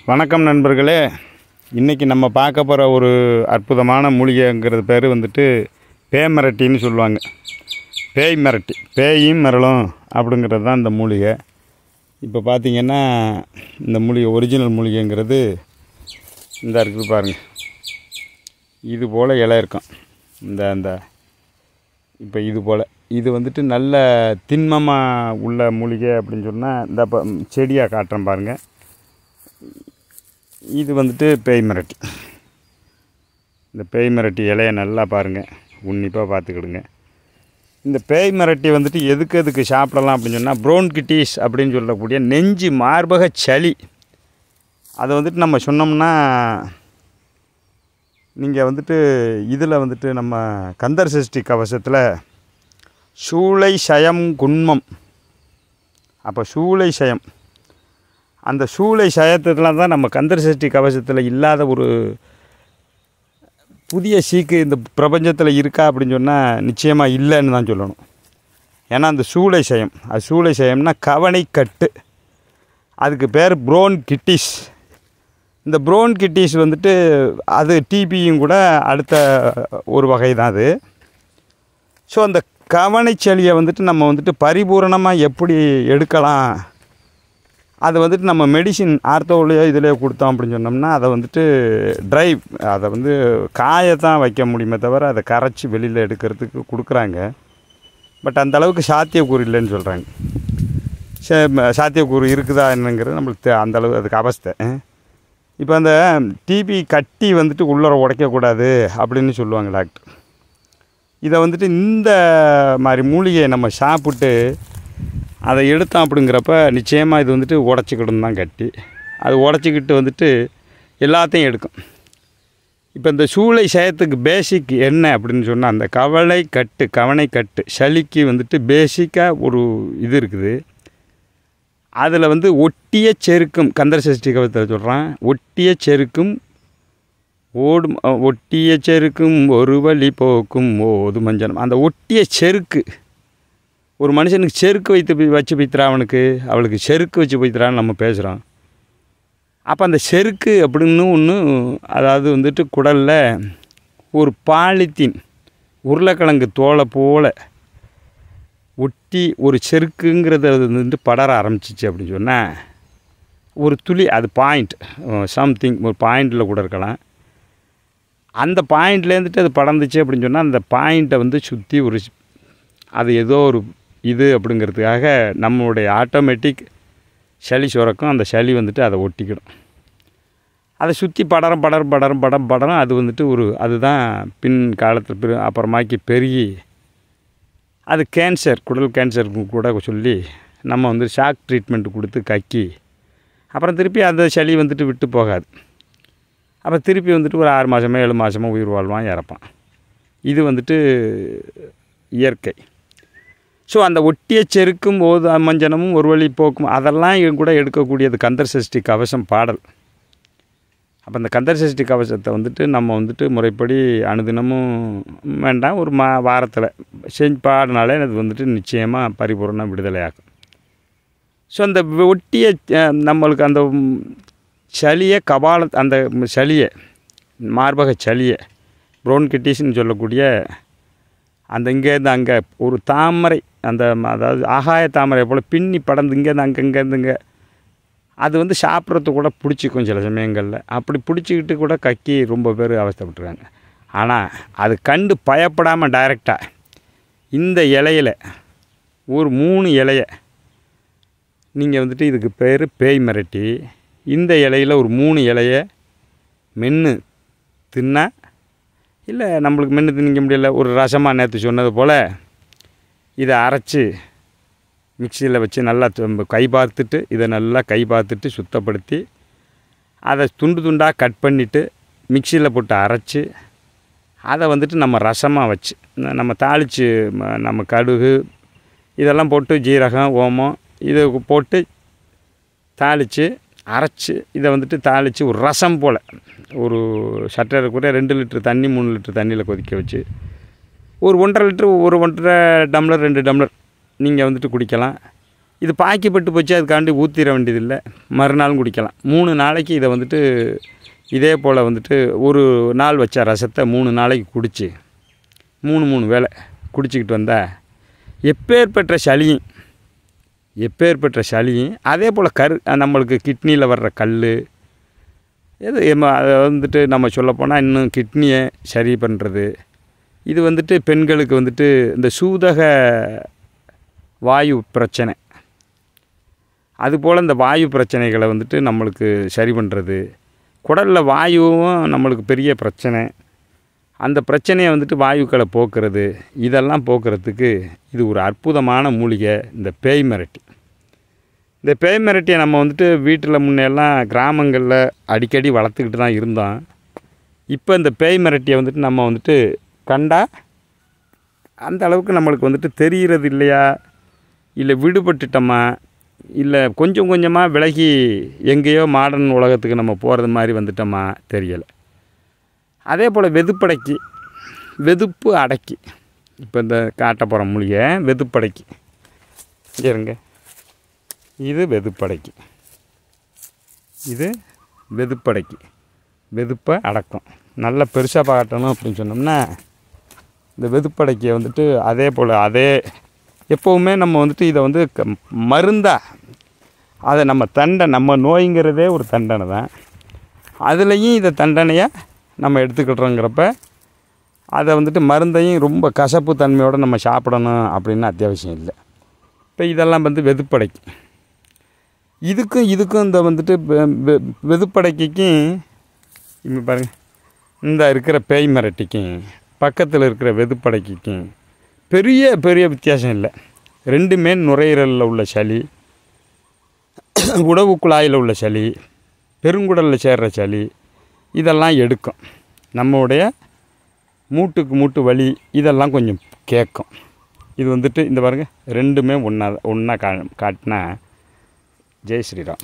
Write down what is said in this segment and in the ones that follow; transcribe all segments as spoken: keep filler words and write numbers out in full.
வணக்கம் நண்பர்களே. இன்றைக்கி நம்ம பார்க்க போகிற ஒரு அற்புதமான மூலிகைங்கிறது பேர் வந்துட்டு பேய்மிரட்டின்னு சொல்லுவாங்க. பேய் மிரட்டி, பேயும் மிரளும் அப்படிங்கிறது தான் இந்த மூலிகை. இப்போ பார்த்திங்கன்னா இந்த மூலிகை ஒரிஜினல் மூலிகைங்கிறது இந்த இருக்குது பாருங்கள். இது போல் இலை இருக்கும். இந்த அந்த இப்போ இது போல் இது வந்துட்டு நல்ல திண்மமாக உள்ள மூலிகை அப்படின்னு சொன்னால் இந்த இப்போ செடியாக காட்டுறேன் பாருங்கள். இது வந்துட்டு பேய் மிரட்டி. இந்த பேய் மிரட்டி இலையை நல்லா பாருங்கள், உன்னிப்பாக பார்த்துக்கிடுங்க. இந்த பேய் மிரட்டி வந்துட்டு எதுக்கு எதுக்கு சாப்பிடலாம் அப்படின்னு சொன்னால் ப்ரோன்கிட்டிஸ் அப்படின்னு சொல்லக்கூடிய நெஞ்சு மார்பக சளி. அதை வந்துட்டு நம்ம சொன்னோம்னா நீங்கள் வந்துட்டு இதில் வந்துட்டு நம்ம கந்தர் சஷ்டி கவசத்தில் சூளை சயம் குன்மம், அப்போ சூளை சயம், அந்த சூளை சயத்தில் தான் நம்ம கந்தர் சஷ்டி கவசத்தில் இல்லாத ஒரு புதிய சீக்கு இந்த பிரபஞ்சத்தில் இருக்கா அப்படின்னு சொன்னால் நிச்சயமாக இல்லைன்னு தான் சொல்லணும். ஏன்னா அந்த சூளை சயம், அது சூளை சயம்னா கவனை கட்டு, அதுக்கு பேர் ப்ரோன்கிட்டிஸ். இந்த ப்ரோன்கிட்டிஸ் வந்துட்டு அது டிபியும் கூட அடுத்த ஒரு வகை தான் அது. ஸோ அந்த கவனைச்சளியை வந்துட்டு நம்ம வந்துட்டு பரிபூரணமாக எப்படி எடுக்கலாம், அதை வந்துட்டு நம்ம மெடிசின் ஆர்த்தோலையோ இதிலையோ கொடுத்தோம் அப்படின்னு சொன்னோம்னா அதை வந்துட்டு ட்ரை, அதை வந்து காயத்தான் வைக்க முடியுமே தவிர அதை கரைச்சி வெளியில் எடுக்கிறதுக்கு கொடுக்குறாங்க. பட் அந்தளவுக்கு சாத்தியக்கூறு இல்லைன்னு சொல்கிறாங்க. சே சாத்தியக்கூறு இருக்குதா என்னங்கிறது நம்மளுக்கு அந்தளவு அதுக்கு அவஸ்தை. இப்போ அந்த டிபி கட்டி வந்துட்டு உள்ளர உடைக்கக்கூடாது அப்படின்னு சொல்லுவாங்க டாக்டர். இதை வந்துட்டு இந்த மாதிரி மூலிகையை நம்ம சாப்பிட்டு அதை எடுத்தோம் அப்படிங்கிறப்ப நிச்சயமாக இது வந்துட்டு உடச்சிக்கிடும் தான் கட்டி, அது உடச்சிக்கிட்டு வந்துட்டு எல்லாத்தையும் எடுக்கும். இப்போ இந்த சூளை சயத்துக்கு பேசிக் என்ன அப்படின்னு சொன்னால் அந்த கவலை கட்டு, கவனை கட்டு சளிக்கு வந்துட்டு பேசிக்காக ஒரு இது இருக்குது. அதில் வந்து ஒட்டிய செருக்கும், கந்தர் சஷ்டி கவசத்தில் சொல்கிறான், ஒட்டிய செருக்கும் ஓடும், ஒட்டிய செருக்கும் ஒரு வழி போக்கும் ஓது மஞ்சனம். அந்த ஒட்டிய செருக்கு, ஒரு மனுஷனுக்கு செருக்கு வைத்து வச்சு பைத்திரா, அவனுக்கு அவளுக்கு செருக்கு வச்சு பைத்திரான்னு நம்ம பேசுகிறோம். அப்போ அந்த செருக்கு அப்படின்னு ஒன்று, அதாவது வந்துட்டு குடலில் ஒரு பாலித்தீன் உருளைக்கிழங்கு தோலை போல் ஒட்டி ஒரு செருக்குங்கிறது அது வந்துட்டு படர ஆரம்பிச்சிச்சு அப்படின்னு சொன்னால் ஒரு துளி, அது பாயிண்ட் சம்திங் ஒரு பாயிண்டில் கூட இருக்கலாம். அந்த பாயிண்ட்லேருந்துட்டு அது படர்ந்துச்சு அப்படின்னு சொன்னால் அந்த பாயிண்ட்டை வந்து சுற்றி ஒரு அது ஏதோ ஒரு இது அப்படிங்கிறதுக்காக நம்மளுடைய ஆட்டோமேட்டிக் சளி சுரக்கும். அந்த சளி வந்துட்டு அதை ஒட்டிக்கிடும். அதை சுற்றி படரம் படரம் படரம் படம் படரம் அது வந்துட்டு ஒரு அதுதான் பின் காலத்தில் பெரு அப்புறமாக்கி பெருகி அது கேன்சர், குடல் கேன்சருக்கு கூட சொல்லி நம்ம வந்து ஷாக் ட்ரீட்மெண்ட் கொடுத்து கக்கி அப்புறம் திருப்பி அந்த சளி வந்துட்டு விட்டு போகாது. அப்புறம் திருப்பி வந்துட்டு ஒரு ஆறு மாதமோ ஏழு மாதமோ உயிர் வாழ்வான், இறப்பான். இது வந்துட்டு இயற்கை. ஸோ அந்த ஒட்டிய செருக்கும் ஓது மஞ்சனமும் ஒரு வழி போக்கும் அதெல்லாம் கூட எடுக்கக்கூடியது கந்தர் சஷ்டி கவசம் பாடல். அப்போ அந்த கந்தர் சஷ்டி கவசத்தை வந்துட்டு நம்ம வந்துட்டு முறைப்படி அனுதினமும் வேண்டாம், ஒரு மா வாரத்தில் செஞ்சு பாடினாலே அது வந்துட்டு நிச்சயமாக பரிபூர்ண விடுதலையாகும். ஸோ அந்த ஒட்டிய நம்மளுக்கு அந்த சளியை கபால அந்த சளியை மார்பக சளியை ப்ரோன்கிட்டிஸ்ன்னு சொல்லக்கூடிய அந்த இங்கேருந்து அங்கே ஒரு தாமரை, அந்த அதாவது ஆகாய தாமரை போல் பின்னி படந்து இங்கேருந்து அங்கே இங்கேருந்துங்க அது வந்து சாப்பிட்றது கூட பிடிச்சிக்கும் சில சமயங்களில். அப்படி பிடிச்சிக்கிட்டு கூட கக்கி ரொம்ப பேர் அவஸ்தைப்பட்டுருக்காங்க. ஆனால் அது கண்டு பயப்படாமல் டைரெக்டாக இந்த இலையில் ஒரு மூணு இலைய நீங்கள் வந்துட்டு, இதுக்கு பேர் பேய் மிரட்டி, இந்த இலையில் ஒரு மூணு இலைய மென்று தின்னா, இல்லை நம்மளுக்கு மென்று திணிக்க முடியல, ஒரு ரசமாக நேற்று சொன்னது போல் இதை அரைச்சி மிக்சியில் வச்சு நல்லா கை பார்த்துட்டு இதை நல்லா கை பார்த்துட்டு சுத்தப்படுத்தி அதை துண்டு துண்டாக கட் பண்ணிவிட்டு மிக்சியில் போட்டு அரைச்சி அதை வந்துட்டு நம்ம ரசமாக வச்சு நம்ம தாளித்து நம்ம கடுகு இதெல்லாம் போட்டு ஜீரகம் ஓமம் இதை போட்டு தாளித்து அரைச்சி இதை வந்துட்டு தாளித்து ஒரு ரசம் போல் ஒரு சட்டரை கூட ரெண்டு லிட்டர் தண்ணி மூணு லிட்டர் தண்ணியில் கொதிக்க வச்சு ஒரு ஒன்றரை லிட்டர் ஒரு ஒன்றரை டம்ளர் ரெண்டு டம்ளர் நீங்கள் வந்துட்டு குடிக்கலாம். இது பாக்கிப்பட்டு போச்சு, அதுக்காண்டி ஊற்றிட வேண்டியதில்லை, மறுநாளும் குடிக்கலாம். மூணு நாளைக்கு இதை வந்துட்டு இதே போல் வந்துட்டு ஒரு நாள் வச்ச ரசத்தை மூணு நாளைக்கு குடித்து மூணு மூணு வேளை குடிச்சிக்கிட்டு வந்தால் எப்பேற்பட்ட சளியும் எப்பேற்பட்ட சளியும் அதே போல் கரு நம்மளுக்கு கிட்னியில் வர்ற கல் எது அதை வந்துட்டு நம்ம சொல்லப்போனால் இன்னும் கிட்னியை சரி பண்ணுறது. இது வந்துட்டு பெண்களுக்கு வந்துட்டு இந்த சூதக வாயு பிரச்சனை, அதுபோல் இந்த வாயு பிரச்சனைகளை வந்துட்டு நம்மளுக்கு சரி பண்ணுறது. குடலில் வாயுவும் நம்மளுக்கு பெரிய பிரச்சனை, அந்த பிரச்சனையை வந்துட்டு வாயுக்களை போக்குறது. இதெல்லாம் போக்குறதுக்கு இது ஒரு அற்புதமான மூலிகை இந்த பேய் மிரட்டி. இந்த பேய் மிரட்டியை நம்ம வந்துட்டு வீட்டில் முன்னெல்லாம் கிராமங்களில் அடிக்கடி வளர்த்துக்கிட்டு தான் இருந்தோம். இப்போ இந்த பேய் மிரட்டியை வந்துட்டு நம்ம வந்துட்டு கண்டா அந்த அளவுக்கு நம்மளுக்கு வந்துட்டு தெரிகிறது இல்லையா, இல்லை விடுபட்டுட்டோமா, இல்லை கொஞ்சம் கொஞ்சமாக விலகி எங்கேயோ மாடர்ன் உலகத்துக்கு நம்ம போகிறது மாதிரி வந்துட்டோமா தெரியலை. அதே போல் வெதுப்படைக்கு வெதுப்பு அடக்கி, இப்போ இந்த காட்ட போகிற மூலிகை வெதுப்படைக்கு இருங்க, இது வெதுப்படைக்கு, இது வெதுப்படைக்கு, வெதுப்பை அடக்கம். நல்லா பெருசாக காட்டணும் அப்படின்னு சொன்னோம்னா இந்த வெதுப்படைக்கியை வந்துட்டு அதே போல் அதே எப்போவுமே நம்ம வந்துட்டு இதை வந்து மருந்தாக அதை நம்ம தண்டை நம்ம நோய்ங்கிறதே ஒரு தண்டனை தான், அதுலேயும் இதை தண்டனையை நம்ம எடுத்துக்கிட்டுறோங்கிறப்ப அதை வந்துட்டு மருந்தையும் ரொம்ப கசப்பு தன்மையோடு நம்ம சாப்பிடணும் அப்படின்னு அத்தியாவசியம் இல்லை. இப்போ இதெல்லாம் வந்து வெதுப்படைக்கு, இதுக்கும் இதுக்கும் இந்த வந்துட்டு வெதுப்படைக்கும் இப்போ பாருங்கள், இந்த இருக்கிற பேய் மிரட்டிக்கும் பக்கத்தில் இருக்கிற வெதுப்படைக்கும் பெரிய பெரிய வித்தியாசம் இல்லை. ரெண்டுமே நுரையீரலில் உள்ள சளி, உணவு குழாயில் உள்ள சளி, பெருங்குடலில் சேர்கிற சளி இதெல்லாம் எடுக்கும். நம்மளுடைய மூட்டுக்கு மூட்டு வலி இதெல்லாம் கொஞ்சம் கேட்கும். இது வந்துட்டு இந்த பாருங்கள், ரெண்டுமே ஒன்றா ஒன்றா கா காட்டினா ஜெய் ஸ்ரீராம்.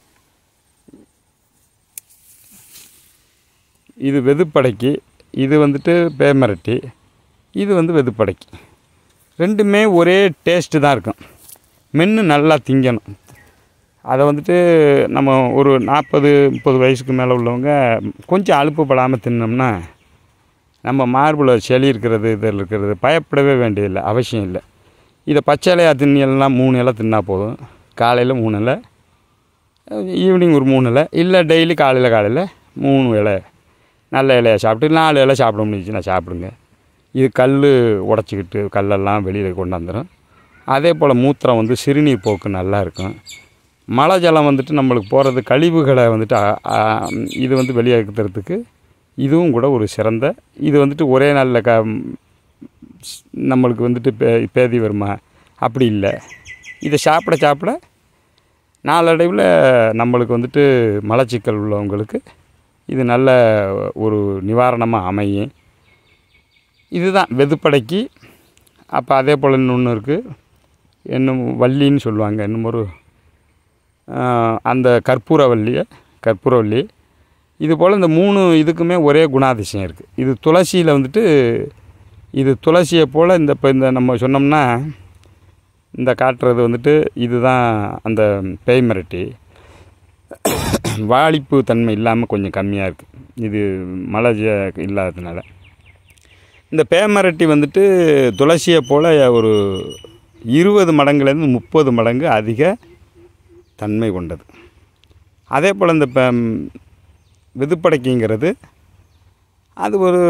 இது வெதுப்படைக்கு, இது வந்துட்டு பேமரட்டி, இது வந்து வெதுப்படைக்கு. ரெண்டுமே ஒரே டேஸ்ட்டு தான் இருக்கும். மென்று நல்லா திங்கணும். அதை வந்துட்டு நம்ம ஒரு நாற்பது முப்பது வயசுக்கு மேலே உள்ளவங்க கொஞ்சம் அலுப்புப்படாமல் தின்னோம்னா நம்ம மார்பில் செளி இருக்கிறது இதில் இருக்கிறது பயப்படவே வேண்டியதில்லை, அவசியம் இல்லை. இதை பச்சை இலையா திண்ணியெல்லாம் மூணு இலை தின்னா போதும். காலையில் மூணு இலை, ஈவினிங் ஒரு மூணு இலை, இல்லை டெய்லி காலையில் காலையில் மூணு இலை நல்ல இலையை சாப்பிட்டு நாலு இலை சாப்பிட முடிஞ்சுன்னா சாப்பிடுங்க. இது கல் உடச்சிக்கிட்டு கல்லெல்லாம் வெளியில் கொண்டாந்துடும். அதே போல் மூத்திரம் வந்து சிறுநீர் போக்கு நல்லா இருக்கும். மழை ஜலம் வந்துட்டு நம்மளுக்கு போகிறது கழிவுகளை வந்துட்டு இது வந்து வெளியேற்றுறதுக்கு இதுவும் கூட ஒரு சிறந்த, இது வந்துட்டு ஒரே நாளில் க நம்மளுக்கு வந்துட்டு பே பேதி வருமா அப்படி இல்லை. இதை சாப்பிட சாப்பிட நாளடைவில் நம்மளுக்கு வந்துட்டு மலச்சிக்கல் உள்ளவங்களுக்கு இது நல்ல ஒரு நிவாரணமாக அமையும். இதுதான் வெதுப்படைக்கு. அப்போ அதே போல் இன்னொன்று இருக்குது, இன்னும் வள்ளின்னு சொல்லுவாங்க, இன்னும் ஒரு அந்த கற்பூரவல்லியை கற்பூரவல்லி. இது போல் இந்த மூணு இதுக்குமே ஒரே குணாதிசயம் இருக்குது. இது துளசியில் வந்துட்டு இது துளசியை போல் இந்த இப்போ இந்த நம்ம சொன்னோம்னா இந்த காட்டுறது வந்துட்டு இதுதான் அந்த பேய் மிரட்டி. வாளிப்பு தன்மை இல்லாமல் கொஞ்சம் கம்மியாக இருக்குது, இது மழை இல்லாததுனால. இந்த பேய் மிரட்டி வந்துட்டு துளசியை போல் ஒரு இருபது மடங்குலேருந்து முப்பது மடங்கு அதிக தன்மை கொண்டது. அதே போல் இந்த இப்போ வெதுப்படைக்கிங்கிறது அது ஒரு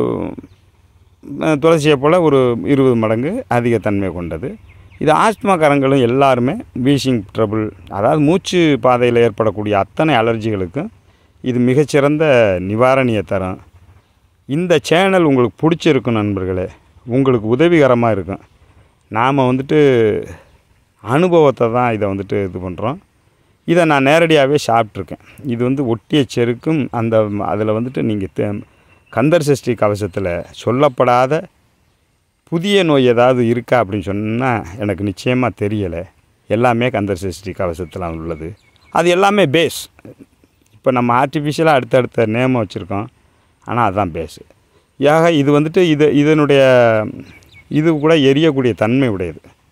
துளசியை போல் ஒரு இருபது மடங்கு அதிக தன்மை கொண்டது. இது ஆஸ்துமாக்காரங்களும் எல்லாருமே வீசிங் ட்ரபிள், அதாவது மூச்சு பாதையில் ஏற்படக்கூடிய அத்தனை அலர்ஜிகளுக்கும் இது மிகச்சிறந்த நிவாரணியை தரும். இந்த சேனல் உங்களுக்கு பிடிச்சிருக்கும் நண்பர்களே, உங்களுக்கு உதவிகரமாக இருக்கும். நாம் வந்துட்டு அனுபவத்தை தான் இதை வந்துட்டு இது பண்ணுறோம். இதை நான் நேரடியாகவே சாப்பிட்ருக்கேன். இது வந்து ஒட்டிய செருக்கும் அந்த அதில் வந்துட்டு நீங்கள் கந்தர் சஷ்டி கவசத்தில் சொல்லப்படாத புதிய நோய் ஏதாவது இருக்கா அப்படின்னு சொன்னால் எனக்கு நிச்சயமாக தெரியலை. எல்லாமே கந்தர் சஷ்டி கவசத்தில் உள்ளது. அது எல்லாமே பேஸ். இப்போ நம்ம ஆர்டிஃபிஷியலாக அடுத்தடுத்த நேமை வச்சுருக்கோம், ஆனால் அதுதான் பேஸு. யாக இது வந்துட்டு இது இதனுடைய இது கூட எரியக்கூடிய தன்மை உடையது.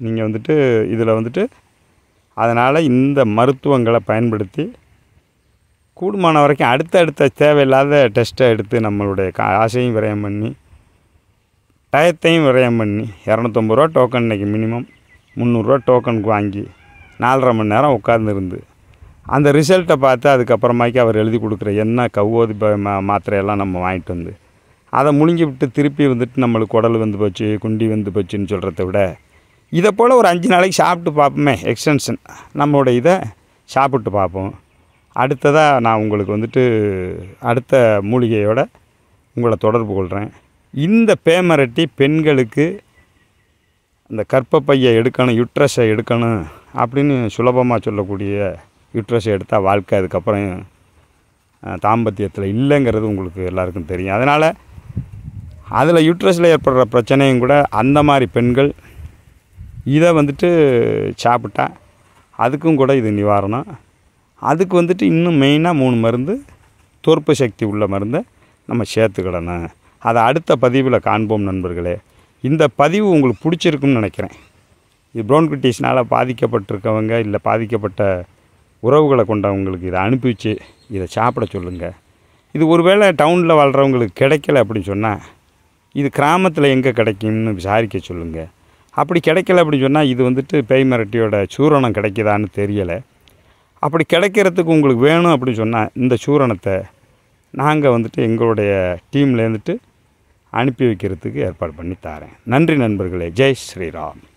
நீங்கள் வந்துட்டு இதில் வந்துட்டு அதனால் இந்த மருத்துவங்களை பயன்படுத்தி கூடுமான வரைக்கும் அடுத்த அடுத்த தேவையில்லாத டெஸ்ட்டை எடுத்து நம்மளுடைய காசையும் விரயம் பண்ணி டயத்தையும் விரயம் பண்ணி இரநூத்தம்பது ரூபா டோக்கன் இன்றைக்கி மினிமம் முந்நூறுரூவா டோக்கனுக்கு வாங்கி நாலரை மணி நேரம் உட்கார்ந்துருந்து அந்த ரிசல்ட்டை பார்த்து அதுக்கப்புறமாக்கி அவர் எழுதி கொடுக்குற என்ன கவ்வோதி மா மாத்திரையெல்லாம் நம்ம வாங்கிட்டு வந்து அதை முழுங்கி விட்டு திருப்பி வந்துட்டு நம்மளுக்கு குடல் வந்து போச்சு குண்டி வந்து போச்சுன்னு சொல்கிறத விட இதை போல் ஒரு அஞ்சு நாளைக்கு சாப்பிட்டு பார்ப்போமே எக்ஸ்டென்ஷன் நம்மளோட இதை சாப்பிட்டு பார்ப்போம். அடுத்ததாக நான் உங்களுக்கு வந்துட்டு அடுத்த மூலிகையோட உங்களை தொடர்பு கொள்கிறேன். இந்த பேமரட்டி பெண்களுக்கு அந்த கர்ப்பப்பையை எடுக்கணும் யுட்ரஸை எடுக்கணும் அப்படின்னு சுலபமாக சொல்லக்கூடிய யுட்ரஸை எடுத்தால் வாழ்க்கை அதுக்கப்புறம் தாம்பத்தியத்தில் இல்லைங்கிறது உங்களுக்கு எல்லாருக்கும் தெரியும். அதனால் அதில் யுட்ரஸில் ஏற்படுற பிரச்சனையும் கூட அந்த மாதிரி பெண்கள் இதை வந்துட்டு சாப்பிட்டா அதுக்கும் கூட இது நிவாரணம். அதுக்கு வந்துட்டு இன்னும் மெயினாக மூணு மருந்து தோற்பு சக்தி உள்ள மருந்தை நம்ம சேர்த்துக்கிடணும். அதை அடுத்த பதிவில் காண்போம் நண்பர்களே. இந்த பதிவு உங்களுக்கு பிடிச்சிருக்குன்னு நினைக்கிறேன். இது ப்ரோன்கிட்டிஸ்னால் பாதிக்கப்பட்டிருக்கவங்க இல்லை பாதிக்கப்பட்ட உறவுகளை கொண்டவங்களுக்கு இதை அனுப்பி வச்சு இதை சாப்பிட சொல்லுங்கள். இது ஒருவேளை டவுனில் வாழ்கிறவங்களுக்கு கிடைக்கல அப்படின்னு சொன்னால் இது கிராமத்தில் எங்கே கிடைக்கும்னு விசாரிக்க சொல்லுங்கள். அப்படி கிடைக்கல அப்படின்னு சொன்னால் இது வந்துட்டு பேய் மிரட்டியோட சூரணம் கிடைக்குதான்னு தெரியலை. அப்படி கிடைக்கிறதுக்கு உங்களுக்கு வேணும் அப்படின்னு சொன்னால் இந்த சூரணத்தை நாங்கள் வந்துட்டு எங்களுடைய டீம்லேருந்துட்டு அனுப்பி வைக்கிறதுக்கு ஏற்பாடு பண்ணி தரேன். நன்றி நண்பர்களே. ஜெய் ஸ்ரீராம்.